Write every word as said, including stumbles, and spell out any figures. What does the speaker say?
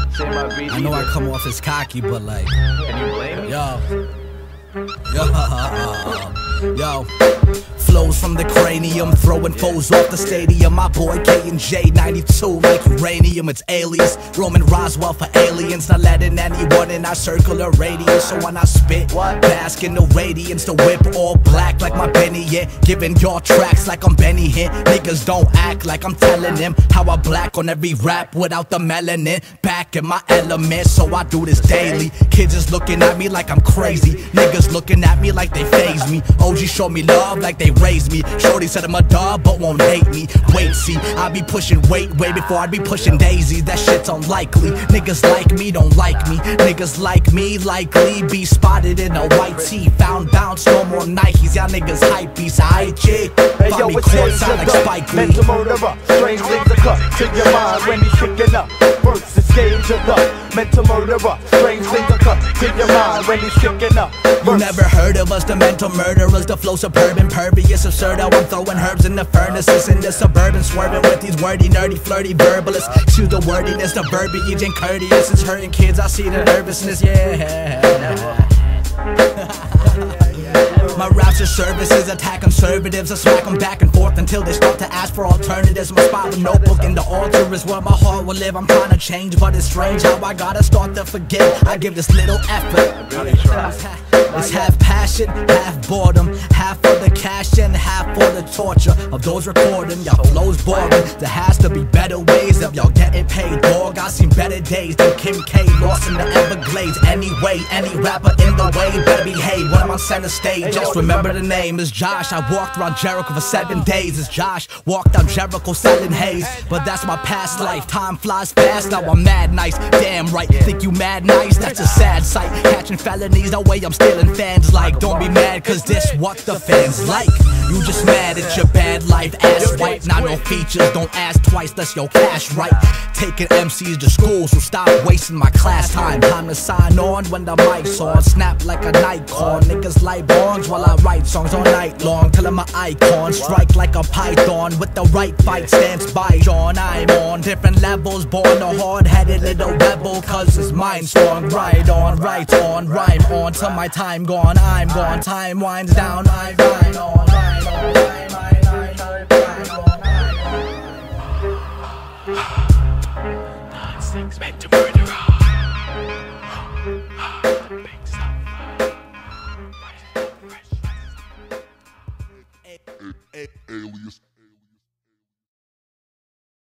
I know I come off as cocky, but like, Can you blame me? yo, yo, yo. Flows from the cranium, throwing foes off the stadium. My boy K and J ninety-two like uranium. It's Alias, Roman Roswell for aliens. Not letting anyone in our circular radius. So when I spit, bask in the radiance. The whip all black like my Benny, yeah. Giving y'all tracks like I'm Benny here. Niggas don't act like I'm telling them how I black on every rap without the melanin. Back in my element, so I do this daily. Kids is looking at me like I'm crazy. Niggas looking at me like they faze me. O G show me love like they raised me. Shorty said I'm a dog but won't hate me. Wait, see, I be pushing weight way before I be pushing daisies. That shit's unlikely. Niggas like me don't like me. Niggas like me likely be spotted in a white tee. Found bounce, no more Nikes. Y'all niggas hype beast, aight chick. Hey yo, it's sound like Spike Lee. Mental murderer, strange things occur to your mind when he's kicking up. First the stage of the mental murderer, strange things occur to your mind when he's kicking up. You never heard of us, the mental murderers, the flow suburban, pervious, absurd. How I'm throwing herbs in the furnaces in the suburban, swerving with these wordy, nerdy, flirty verbalists. Choose the wordiness, the verbiage ain't courteous. It's hurting kids, I see the nervousness, yeah. My raps are services, attack conservatives. I smack them back and forth until they start to ask for alternatives. My spot with notebook in the altar is where my heart will live. I'm trying to change, but it's strange how I gotta start to forget. I give this little effort. It's half passion, half boredom, half for the cash and half for the torture of those recording. Y'all flows boring. There has to be better ways of y'all getting paid, dog. I seen better days than Kim K lost in the Everglades. Anyway, any rapper in the way better behave when I'm on center stage. Just remember the name is Josh. I walked around Jericho for seven days. It's Josh walked down Jericho selling haze. But that's my past life. Time flies fast. Now I'm mad nice. Damn right. Think you mad nice? That's a sad sight. Catching felonies. No way I'm stealing fans like. Don't be mad cause this what the fans like. You just mad at your bad life. Ass white. Not no features. Don't ask twice. That's your cash right. Taking M Cs to school, so stop wasting my class time. Time to sign on when the mic's on. Snap like a Nikon. Niggas like bongs while I write songs all night long till I'm an icon. Strike like a python with the right fight stance by John. I'm on different levels, born a hard-headed little rebel, cause it's mine strong. Right on, right on, rhyme on till my time gone. I'm gone, time winds down. I rhyme on, rhyme on, rhyme, rhyme, rhyme, rhyme, rhyme on, rhyme on. Nine things meant to murder. Big stuff. Alias.